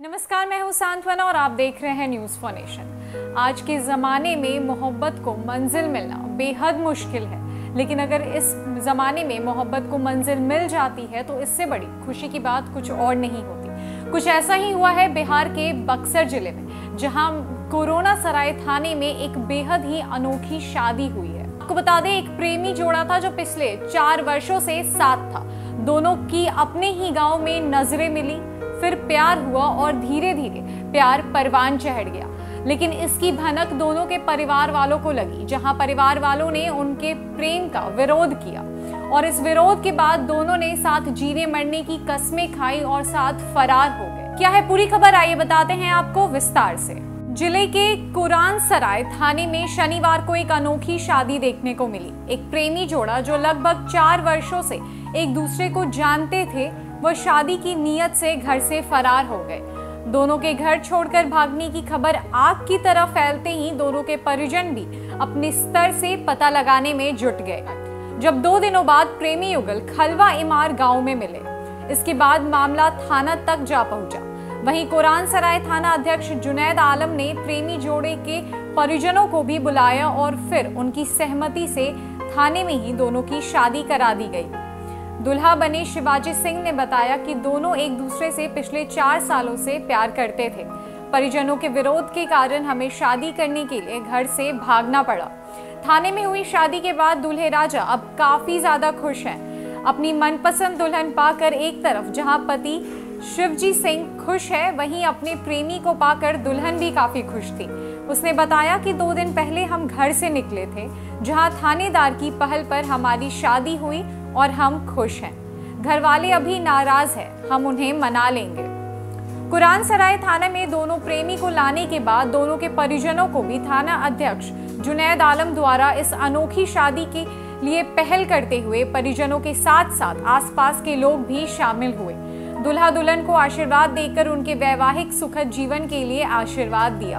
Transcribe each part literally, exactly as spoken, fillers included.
नमस्कार, मैं हूं सांत्वना और आप देख रहे हैं न्यूज़ फॉर नेशन। आज के ज़माने में मोहब्बत को मंजिल मिलना बेहद मुश्किल है, लेकिन अगर इस ज़माने में मोहब्बत को मंजिल मिल जाती है तो इससे बड़ी खुशी की बात कुछ और नहीं होती। कुछ ऐसा ही हुआ है बिहार के बक्सर जिले में, जहां कोरोना सराय थाने में एक बेहद ही अनोखी शादी हुई है। आपको बता दें, एक प्रेमी जोड़ा था जो पिछले चार वर्षों से साथ था। दोनों की अपने ही गाँव में नजरें मिली, फिर प्यार हुआ और धीरे धीरे प्यार परवान चढ़ गया। लेकिन इसकी भनक दोनों के परिवार वालों को लगी, जहां परिवार वालों ने उनके प्रेम का विरोध किया और इस विरोध के बाद दोनों ने साथ जीने मरने की कस्में खाई और साथ फरार हो गए। क्या है पूरी खबर, आइए बताते हैं आपको विस्तार से। जिले के कुरान सराय थाने में शनिवार को एक अनोखी शादी देखने को मिली। एक प्रेमी जोड़ा जो लगभग चार वर्षों से एक दूसरे को जानते थे, वह शादी की नीयत से घर से फरार हो गए। दोनों के घर छोड़कर भागने की खबर आग की तरह फैलते ही दोनों के परिजन भी अपने स्तर से पता लगाने में जुट गए। जब दो दिनों बाद प्रेमी युगल खलवा इमार गांव में मिले, इसके बाद मामला थाना तक जा पहुंचा। वहीं कुरान सराय थाना अध्यक्ष जुनैद आलम ने प्रेमी जोड़े के परिजनों को भी बुलाया और फिर उनकी सहमति से थाने में ही दोनों की शादी करा दी गई। दुल्हा बने शिवाजी सिंह ने बताया कि दोनों एक दूसरे से पिछले चार सालों से प्यार करते थे। परिजनों के विरोध के कारण हमें शादी करने के लिए घर से भागना पड़ा। थाने में हुई शादी के बाद दूल्हे राजा अब काफी ज्यादा खुश हैं। अपनी मनपसंद दुल्हन पाकर एक तरफ जहां पति शिवजी सिंह खुश है, वहीं अपने प्रेमी को पाकर दुल्हन भी काफी खुश थी। उसने बताया कि दो दिन पहले हम घर से निकले थे, जहां थानेदार की पहल पर हमारी शादी हुई और हम खुश हैं। घर वाले अभी नाराज हैं, हम उन्हें मना लेंगे। कुरान सराय थाना में दोनों प्रेमी को लाने के बाद दोनों के परिजनों को भी थाना अध्यक्ष जुनैद आलम द्वारा इस अनोखी शादी के लिए पहल करते हुए परिजनों के साथ साथ आसपास के लोग भी शामिल हुए। दुल्हा दुल्हन को आशीर्वाद देकर उनके वैवाहिक सुखद जीवन के लिए आशीर्वाद दिया।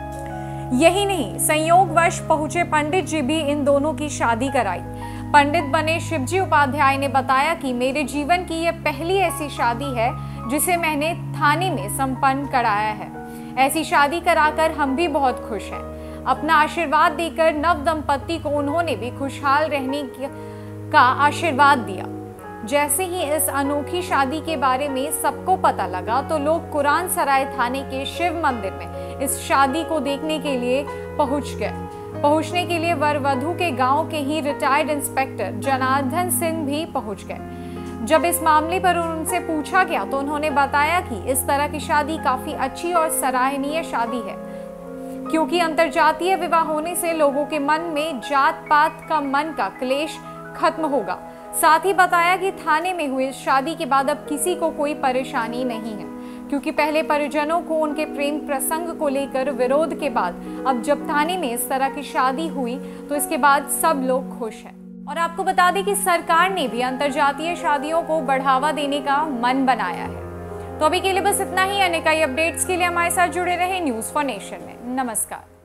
यही नहीं, संयोगवश पहुंचे पंडित जी भी इन दोनों की शादी कराई। पंडित बने शिवजी उपाध्याय ने बताया कि मेरे जीवन की यह पहली ऐसी शादी है जिसे मैंने थाने में संपन्न कराया है। ऐसी शादी कराकर हम भी बहुत खुश हैं। अपना आशीर्वाद देकर नव दंपति को उन्होंने भी खुशहाल रहने का आशीर्वाद दिया। जैसे ही इस अनोखी शादी के बारे में सबको पता लगा तो लोग कुरान सराय थाने के शिव मंदिर में इस शादी को देखने के लिए पहुंच गए। पहुंचने के लिए वर वधू के गांव के ही रिटायर्ड इंस्पेक्टर जनार्दन सिंह भी पहुंच गए। जब इस मामले पर उनसे पूछा गया तो उन्होंने बताया कि इस तरह की शादी काफी अच्छी और सराहनीय शादी है, क्योंकि अंतरजातीय विवाह होने से लोगों के मन में जात पात का मन का क्लेश खत्म होगा। साथ ही बताया कि थाने में हुई शादी के बाद अब किसी को कोई परेशानी नहीं है, क्योंकि पहले परिजनों को उनके प्रेम प्रसंग को लेकर विरोध के बाद अब जब थाने में इस तरह की शादी हुई तो इसके बाद सब लोग खुश हैं। और आपको बता दें कि सरकार ने भी अंतरजातीय शादियों को बढ़ावा देने का मन बनाया है। तो अभी के लिए बस इतना ही। अन्य कई अपडेट्स के लिए हमारे साथ जुड़े रहे न्यूज़ फॉर नेशन में। नमस्कार।